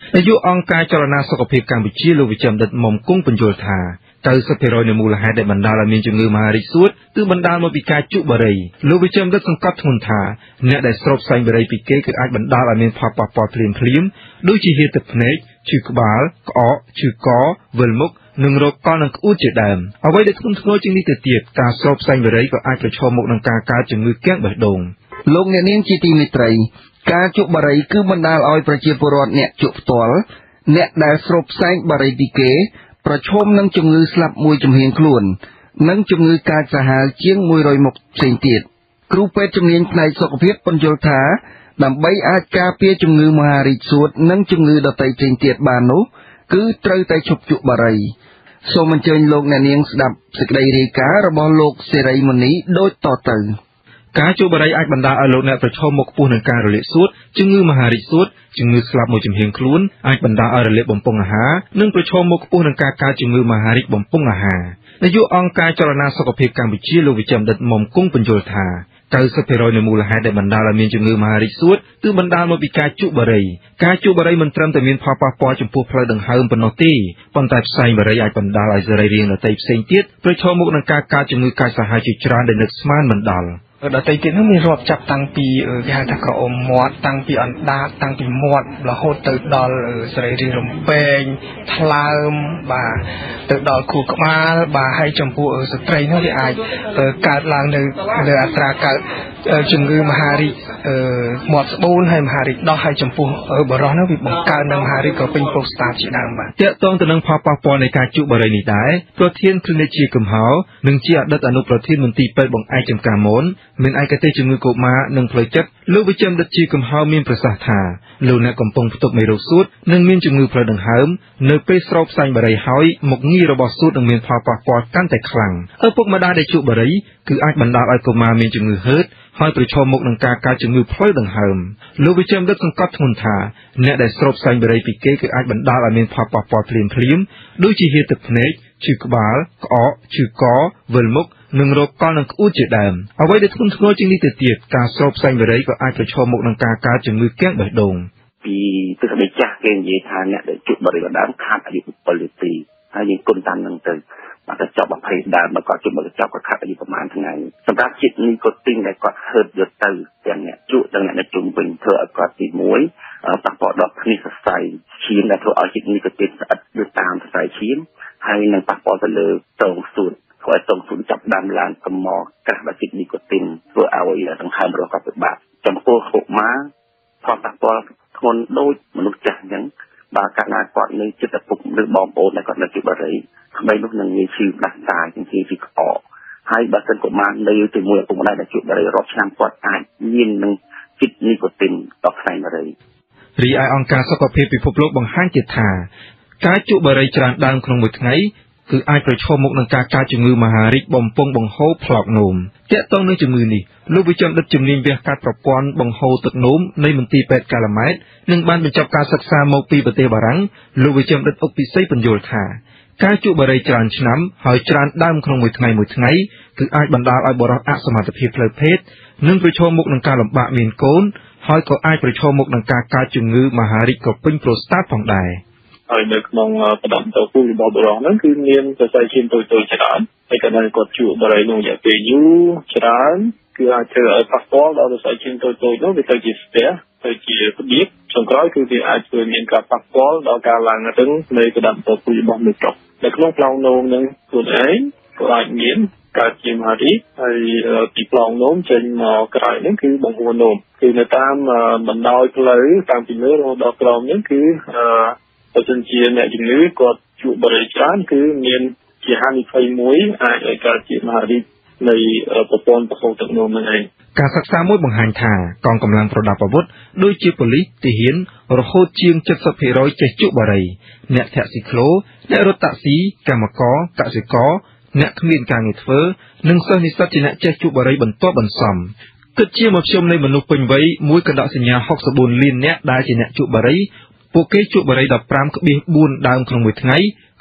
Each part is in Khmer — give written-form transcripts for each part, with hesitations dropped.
นายุองการจรณาสุขภาพการวิจัยโลวิจำดัดมอมกุ้งปัญโยธาเติร์สเปโรในมูลหายได้บรรดาลมีจุงือมหาริสุดคือบรรดาลมาปิกาจุบรีโลวิจำดัดสังกัดทุนธาเนี่ยได้สรบไซบรีปิเกคืออาจบรรดาลมีพอปอเพลียมด้วยชีเหตุเพนชื่อกบาลกอชื่อกอเวลมุกหนึ่งโรคก้อนนังอุจจาระเอาไว้ได้ทุนทโนจึงนี้เตียบการสรบไซบรีก็อาจจะชมมุกนังการจุงือแก้งแบบดงโลกเนี่ยจีตีมิตรการจุบรีคือบรรดาลอยประเจียปรอดเนี่ยจุบตัวเนี่ยได้สรบไซบรีปิเกประชมนังจุงือสลับมวยจมเฮียงคลุนนังจุงือการสหายเจียงมวยรอยหมกเสียงติดครูเป็ดจำเนียนในสกปรกปัญโยธาดำใบอาจกาเปียจุงือมหาริสวดนังจุงือดตัยเสียงติดบานนุคือเตยไตฉุบจุบรีโซมันเจนโลกเนี่ยเนียงสดับสกไดเรการะบอโลกเสรีมันนี้โดยต่อเติมการจูบอะไรอาจบรรดาอารมณ์ในประชมมกปูนังการระเละสุดจึงมือมหาริสุดจึงมือสลับมวยจุ่มเฮียงคลุ้นอาจบรรดาอารมณ์เละบ่มปงอาหารนึ่งประชมมกปูนังการจึงมือมหาริบ่มปงอาหารในยุองการจรณาสุขภาพการวิจัยโลวิจำดัดมอมกุ้งปัญโยธาเติร์สเปโรในมูลหายได้บรรดาลมีจึงมือมหาริสุดคือบรรดามาปิกาจุบอะไรการจูบอะไรมันเติมแต่มีพอปอจมพูพลดังเฮิมปนอตีปนแต่ใส่บริยายบรรดาลายเรียงและไตเซนติดประชมมกนังการจึงมือการสหายจิตรานได้นึกสมานบรรดาเราใจเย็นต้องมีรอบจับตั้งปีที่ให้ทักกระอมมอดตั้งปีอันดาตั้งปีมอดเราโหดตื่นดอลสลายรีลมเปงทลามบ่าตื่นดอลขู่กมาบ่าให้จมพูสตรีนั่นที่อายการล้างในอัตราการจึงคือมหาริหมดบูนให้มหาริดอให้จมพูบร้อนนั่นวิบังการนำมหาริก็เป็นโปรสตาร์จีดังบ่าเจ้าต้องตระหนักพอปอในการจุบอะไรนี้ได้ตัวเทียนคือในจีกึมเหาหนึ่งเจียดัดอนุประเทศมันตีเปิดบังไอจำการมนมันไอกระเตจึงมือกบมาหนึ่งเพลจัดลูกวิจำดัดจีกึมเหามีประสาทาลูกนักกำปงตกไม่รู้สุดหนึ่งมีจึงมือเพลดังเฮิมเนื้อไปสอบใส่บริหอยหมกงี้ระบอสุดหนึ่งมีพอปอกันแต่คลังพวกมาได้ได้จุบอะไรคือไอบรรดาไอกบมามีจึงมือเฮิดให้ประชมมกนังการจึงมือพลอยดังเฮิมลูกวิจำดัดสังกัดทุนธาเนี่ยได้สอบใส่บริปิเกคือไอบรรดาไอมีพอเพลียมด้วยจีเหตุเพนชื่อกบาลกอชื่อกอเวลมุกหนึ่งโรคก้อนนังอุจจาระเอาไว้ได้ทุนทโนจึงนี้เตียบการสอบใส่บริก็ไอประชมมกนังการจึงมือแก้งแบบดงปีตึกเบจ่าเกณฑ์ยีทานเนี่ยได้จุดบริการด้านขาดอายุปริตีถ้ายิงกลตันนังเตยมันจะจับแบบเพดานมาก่อนจุดมันจะจับกับขาดอายุประมาณทั้งไงสำหรับจิตนี้ก็ติ้งได้ก็เฮิร์ดเดือดตื่นอย่างเนี้ยจุดอย่างเนี้ยจุ่มเป็นเธอก็ตีมวยตักปอดดอกนี่ใส่ชิ้นแต่เธอเอาจิตนี้ก็ติดดูตามใส่ชิ้นให้นางตักปอดไปเลยตรงสุดคอยตรงสุดจับดำลานกระมอกระบาดจิตนี้ก็ติ้งเพื่อเอาอย่างทั้งห้ามเรากับแบบจำพวกหกม้าพอตักปอดคนโดยมนุษย์จังยังบาการนาก่อนในจิตปุกหรือบอมโอนในก่อนในจุดอะไรทำไมลูกหนึ่งมีชีวิตหลักตายจริงๆที่ออกให้บาสันกมาในถึงมวยปุกมาได้ในจุดอะไรรอบช่างปอดตายยินหนึ่งจิตนิโคตินตอกใส่อะไรรีไอองการสกปรกพิภพโลกบางห้างเกียรติการจุบอะไรจานดังขนมมือไงคือไอประชมมกนังการจึงมือมหาริกบ่มปงบังโฮพลอกนมเจ้าต้องนึกจึงมือนี่ลูกวิจารณ์ดัดจุ่มนิมเบียการประกอบบังโฮตึกนมในมันตี8 กาลเมตรหนึ่งบ้านเป็นจับการศึกษาโมปีประเทศบารังลูกวิจารณ์ดัดอุปิไซปัญโยธาการจุบอะไรจานฉน้ำหอยจานดำขนมมือไงคือไอบรรดาไอบรักอัสมาตเพเพลเพศหนึ่งประชมมกนังการลำบากเมียนโกนหอยก็ไอประชมมกนังการจึงมือมหาริกก็เป็นโปรสตาร์ผ่องได้ហើយនៅក្នុងប្រដំទៅគូរបស់បុរសហ្នឹងគឺមានសរសៃឈាមតូចៗច្រើនហើយក៏នៅគាត់ជួបបរិយាក្នុងរយៈពេលយូរច្រើនគឺអាចធ្វើឲ្យប៉ះពាល់ដល់សរសៃឈាមតូចៗនោះវាទៅជាស្ទះទៅជាផ្ដៀកចុងក្រោយគឺវាអាចធ្វើមានការប៉ះពាល់ដល់ការឡើងរឹងនៃប្រដំទៅគូរបស់មនុស្សប្រុសនៅក្នុងប្លង់នោមនឹងខ្លួនឯងក៏អាចមានកើតជាមហារីកហើយពីប្លង់នោមចេញមកក្រៅហ្នឹងគឺបង្ហួរនោមគឺនៅតាមបណ្ដោយផ្លូវតាមពីលើរហូតដល់ក្រោមហ្នឹងគឺបើសិនជាអ្នកជំងឺគាត់ជួបបរិយាច្រើនគឺមានជាហានិភ័យមួយអាចឲ្យកើតជាមហារីកនៃប្រព័ន្ធប្រហូរទឹកនោមនឹងឯងការសិក្សាមួយបង្ហាញថាកងកម្លាំងប្រដាប់អាវុធដូចជាប៉ូលីសទាហានរហូតជាង 70% ចេះជក់បរិយអ្នកធាក់ស៊ីក្លូអ្នករត់តាក់ស៊ីកម្មករកសិករអ្នកគ្មានការងារធ្វើនិងសិស្សនិស្សិតជាអ្នកចេះជក់បរិយបន្ទាប់បន្សំគិតជាមធ្យមនៃមនុស្សពេញវ័យមួយកណ្ដកសញ្ញា64លានអ្នកដែលជាអ្នកជក់បរិយពួកគេជក់បរិយ15.4 ដើមក្នុងមួយថ្ងៃ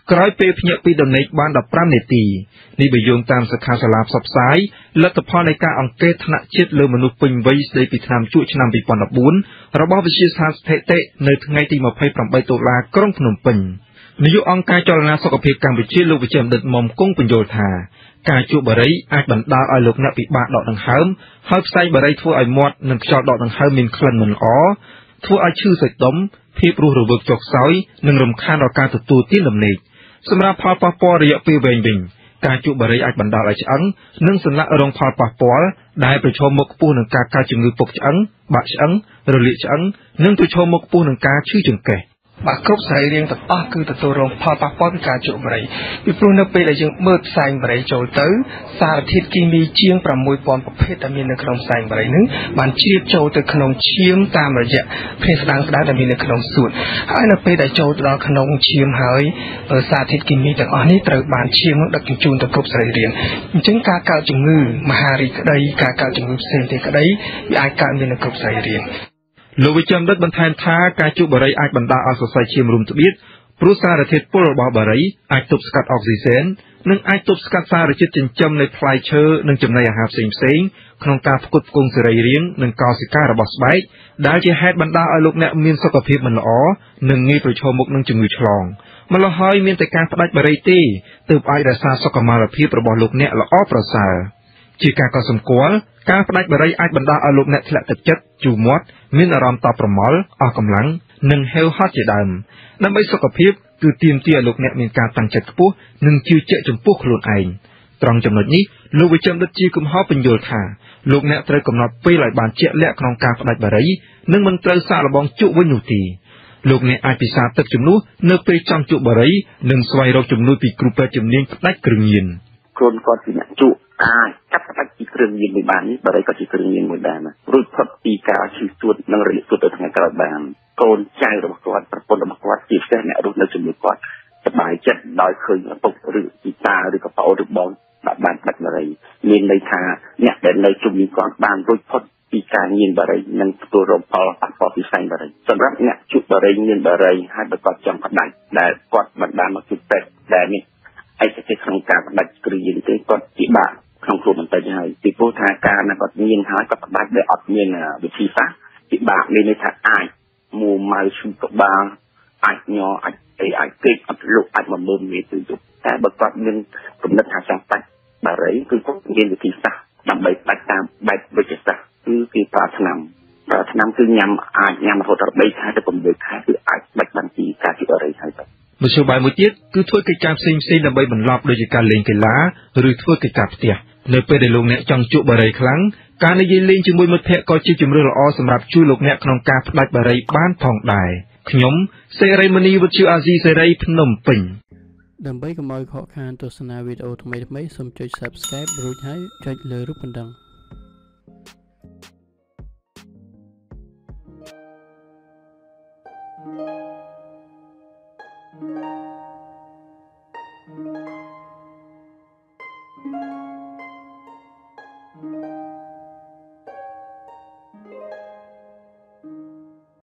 ក្រោយពេលភ្ញាក់ពីដំណេកបាន15នាទីនេះបើយោងតាមសខាសាលាផ្សព្វផ្សាយលទ្ធផលនៃការអង្កេតថ្នាក់ជាតិលើមនុស្សពេញវ័យស្ដីពីថ្នាំជក់ឆ្នាំ2014របស់វិទ្យាស្ថានស្ថិតិនៅថ្ងៃទី28តុលាក្រុងភ្នំពេញនាយកអង្គការចលនាសុខភាពកម្ពុជាលោកវិជ្ជបណ្ឌិតមុំគង់បញ្យល់ថាការជក់បារីអាចបណ្ដាលឲ្យលោកអ្នកពិបាកដកដង្ហើមហើយផ្សែងបារីធ្វើឲ្យមាត់និងខ្យល់ដកដង្ហើមមានក្លិនមិនល្អធ្វើឲ្យឈឺសាច់ដុំភាពរស់រវើកចុកខ្សោយនិងរំខានដល់ការទទួលទានដំណេកសម្រាប់ផលប៉ះពាល់រយៈពេលវែងវិញការជក់បារីអាចបណ្ដាលឲ្យឆ្អឹងនិងសន្លាក់រងផលប៉ះពាល់ដែលប្រឈមមុខខ្ពស់នឹងការកើតជំងឺពុកឆ្អឹងបាក់ឆ្អឹងរលាកឆ្អឹងនិងប្រឈមមុខខ្ពស់នឹងការឈឺចង្កេះបាទគ្រប់សរីរាង្គទាំងអស់គឺទទួលរងផលប៉ះពាល់ពីការជក់បារីពីព្រោះនៅពេលដែលយើងមើលផ្សែងបារីចូលទៅសារធាតុគីមីជាង 6000 ប្រភេទដែលមាននៅក្នុងផ្សែងបារីនឹងបានជ្រាបចូលទៅក្នុងឈាមតាមរយៈភេទស្ដាងៗដែលមាននៅក្នុងសួតហើយនៅពេលដែលចូលទៅដល់ក្នុងឈាមហើយសារធាតុគីមីទាំងអស់នេះត្រូវបានឈាមនឹងដឹកជញ្ជូនទៅគ្រប់សរីរាង្គអញ្ចឹងការកើតជំងឺមហារីកក្តីការកើតជំងឺផ្សេងទៀតក្តីវាអាចកើតមាននៅគ្រប់សរីរាង្គលោកវិជ្ជបណ្ឌិតបន្ថែមថាការជក់បារីអាចបណ្ដាលឲ្យសរសៃឈាមរួមត្បៀតព្រោះសារធាតុពុលរបស់បារីអាចទប់ស្កាត់អុកស៊ីសែននិងអាចទប់ស្កាត់សារជាតិចិញ្ចឹមនៃផ្លែឈើនិងចំណីអាហារផ្សេងៗក្នុងការផ្គត់ផ្គង់សរីរាង្គនិងកោសិការបស់ស្បែកដែលជាហេតុបណ្ដាលឲ្យលោកអ្នកមានសុខភាពមិនល្អនិងងាយប្រឈមមុខនឹងជំងឺឆ្លងម្ល៉េះហើយមានតែការផ្ដាច់បារីទេទើបអាចរក្សាសុខុមាលភាពរបស់លោកអ្នកល្អប្រសើរជាការកត់សម្គាល់ការផ្ដាច់បារីអាចបណ្ដាលឲ្យលោកអ្នកធ្លាក់ទឹកចិត្តជូរមាត់មានអារម្មណ៍តប់ប្រមល់អស់កម្លាំងនិងហេវហត់ជាដើមដើម្បីសុខភាពគឺទាមទារឲ្យលោកអ្នកមានការតាំងចិត្តខ្ពស់និងជឿជាក់ចំពោះខ្លួនឯងត្រង់ចំណុចនេះលោកវិជ្ជបណ្ឌិតជាកំហុសបញ្យល់ថាលោកអ្នកត្រូវកំណត់ពេលឲ្យបានជាក់លាក់ក្នុងការផ្ដាច់បារីនិងមិនត្រូវសាកល្បងជក់វិញនោះទេលោកអ្នកអាចពិសាទឹកជំនួសនៅពេលចង់ជក់បារីនិងស្វែងរកជំនួយពីគ្រូពេទ្យជំនាញផ្ដាច់គ្រឿងញៀនខ្លួនគាត់ជាអ្នកជក់អាចចាប់ផ្ដាច់ពីគ្រឿងញៀនមួយបាននេះបារីក៏ជាគ្រឿងញៀនមួយដែរណារួចផុតពីការឈឺស្ទួតនិងរលាកស្ទួតទៅថ្ងៃក្រោយបានកូនចៅរបស់គាត់ប្រពន្ធរបស់គាត់ជាពិសេសអ្នករស់នៅជាមួយគាត់សប្បាយចិត្តដោយឃើញឪពុកឬជីតាឬក៏ប្អូនឬបងបានផ្ដាច់បារីមានន័យថាអ្នកដែលនៅជុំវិញគាត់បានរួចផុតពីការញៀនបារីនិងទទួលរងផលប៉ះពាល់ពីផ្សែងបារីសម្រាប់អ្នកជក់បារីញៀនបារីហើយបើគាត់ចង់ផ្ដាច់ដែលគាត់មិនបានមកជួបពេទ្យដែលនេះឯកទេសក្នុងការផ្ដាច់គ្រឿងញៀនទេគាត់ពិបាកក្នុងខ្លួនបន្តិចហើយពីព្រោះថាការណាគាត់ញៀនហើយគាត់ផ្ដាច់ដោយអត់មានវិធីសាស្ត្រពិបាកមានន័យថាអាចមួម៉ៅឈឺក្បាលអាចញ័រអាចពេកអត់លុកអាចមកមើលមានទៅយប់តែបើគាត់មានគំនិតថាចង់ផ្ដាច់បារីគឺគាត់មានវិធីសាស្ត្រដើម្បីផ្ដាច់តាមបែបវិទ្យាសាស្ត្រគឺគេប្រើថ្នាំគឺញ៉ាំអាចញ៉ាំរហូតដល់3ខែទៅ6ខែគឺអាចផ្ដាច់បានពីការជក់បារីហើយបាទមធ្យោបាយមួយទៀតគឺធ្វើកិច្ចការផ្សេងៗដើម្បីបន្លប់ដូចជាការលេងកីឡាឬធ្វើកិច្ចការផ្ទះនៅពេលដែលលោកអ្នកចង់ជក់បារីខ្លាំងការនិយាយលេងជាមួយមិត្តភ័ក្តិក៏ជាជម្រើសល្អសម្រាប់ជួយលោកអ្នកក្នុងការផ្ដាច់បារីបានផងដែរខ្ញុំសេរីមនីវិទ្យុអាស៊ីសេរីភ្នំពេញដើម្បីកុំឲ្យខកខានទស្សនាវីដេអូថ្មីៗសូមចុច Subscribe រួចហើយចុចលើរូបកណ្ដឹង